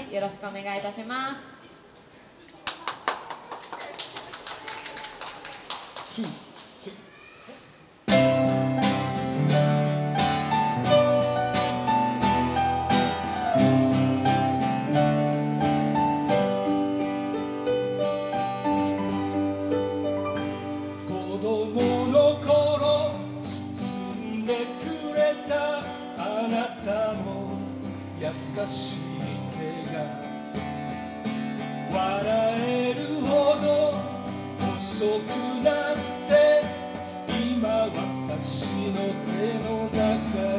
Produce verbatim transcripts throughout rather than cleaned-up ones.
よろしくお願いいたします。 優しい手が笑えるほど細くなって今私の手の中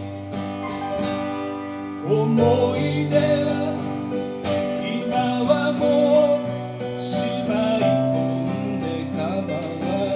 に思い出は今はもうしまい込んで構わ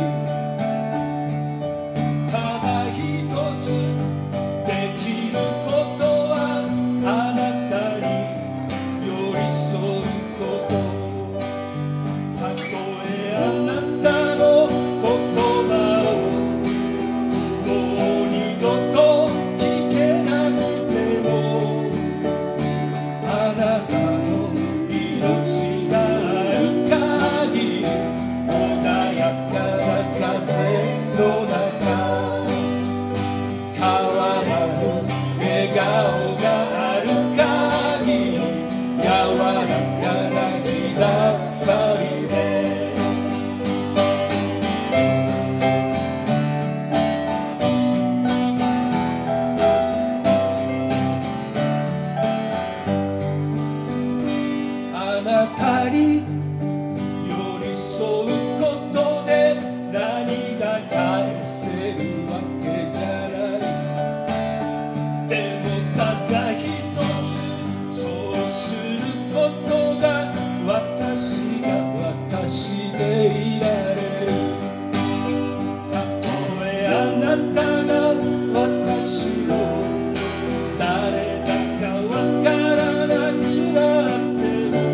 ないただ一つできることあなたに寄り添うことたとえあなたの言葉をもう二度と聞けなくてもあなたの命がある限り穏やかな風の中変わらぬ笑顔が柔らかな日だまりであなたに寄り添うことで何が返せるわけじゃないでもただ一つそうすることが私が私でいられるたとえあなたが私の誰だかわからなくなっても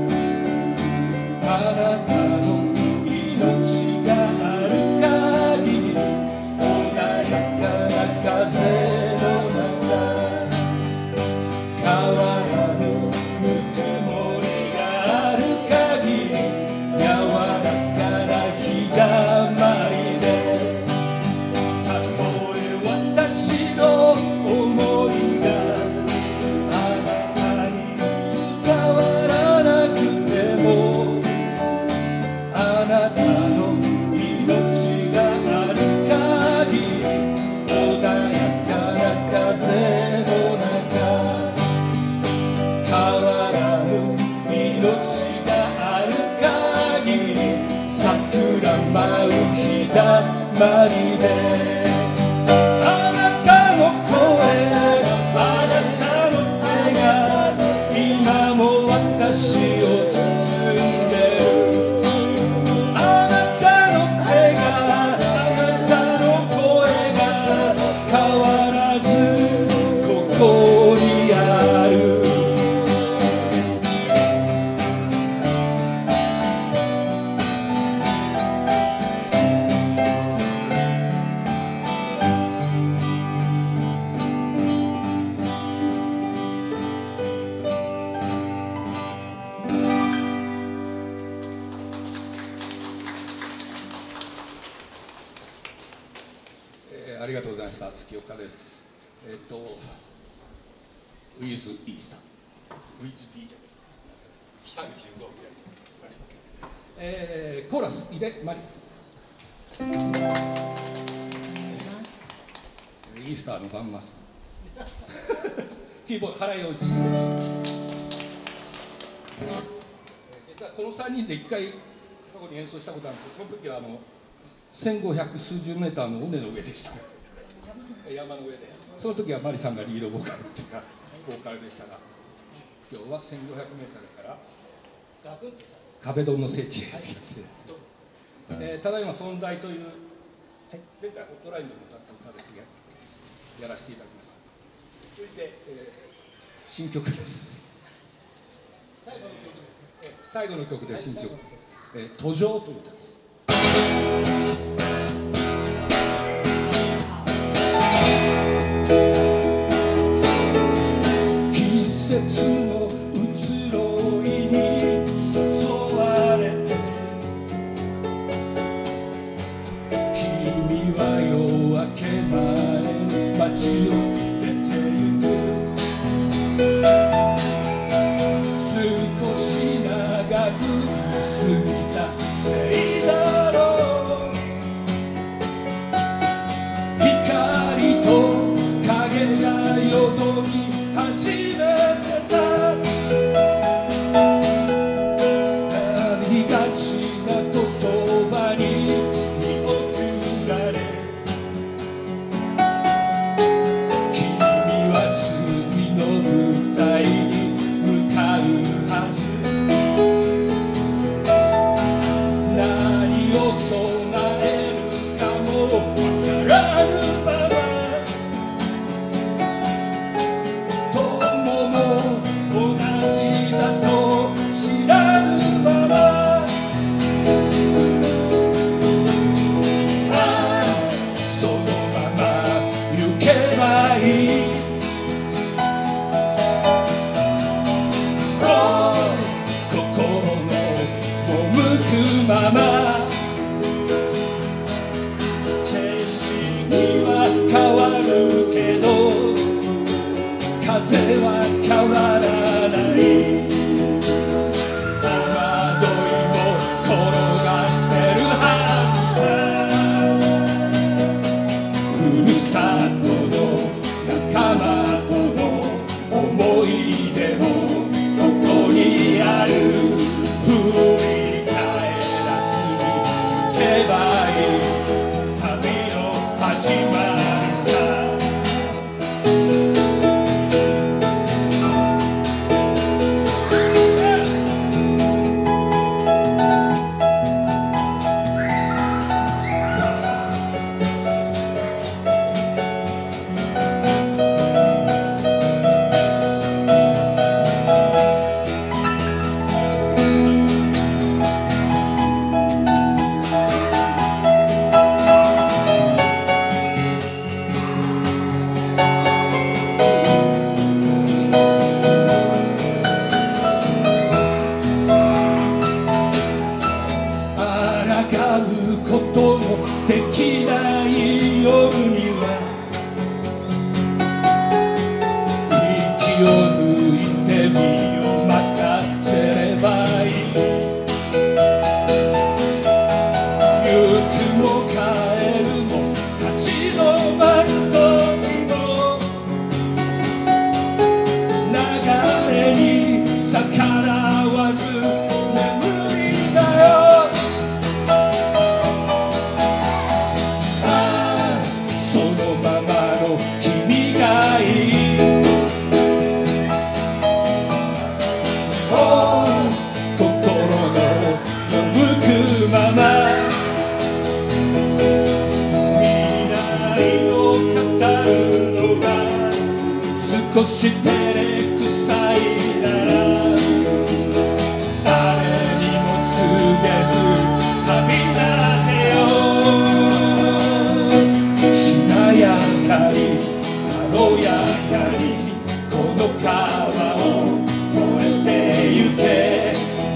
あなたの命がある限り穏やかな風の中変わらぬぬくもりがある限り柔らかな日だまりでたとえ私の思いがあなたに伝わらなくてもあなたの命がある限り穏やかな風の中変わらぬ命がある限り桜舞う日だまりであなたの声あなたの手が今も私を包んでるあなたの手があなたの声が変わらずここにあるえーありがとうございました。月岡です。えっ、と、ウィズ・イースター。ウィズ・ビージャー。えー、コーラス、井出真理さん。イースターのバンマス。キーボード、原洋一。実はこのさんにんでいっかい過去に演奏したことあるんですけど、その時はあの千五百数十メーターの尾根の上でした。山の上で、その時はマリさんがリードボーカルっていうかボーカルでしたが、今日は千五百メーターだから壁ドンの聖地へやってきまして、えー、ただいま存在という、はい、前回ホットラインでも歌った歌ですがやらせていただきます。続いて、えー、新曲です。最後の曲です。えー、最後の曲で新曲、はい、えー、途上という歌です。季節の移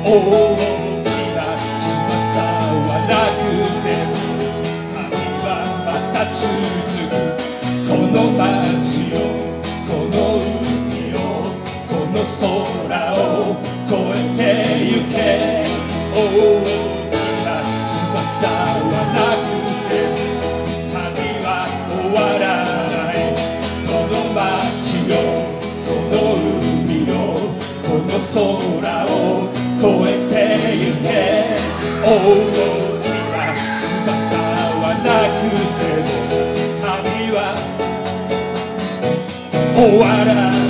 大きな翼はなくても旅はまた続くこの街をこの海をこの空を越えてゆけ大きな翼はなくても旅は終わらないこの街をこの海をこの空を越えてゆけ大きな翼はなくても旅は終わらない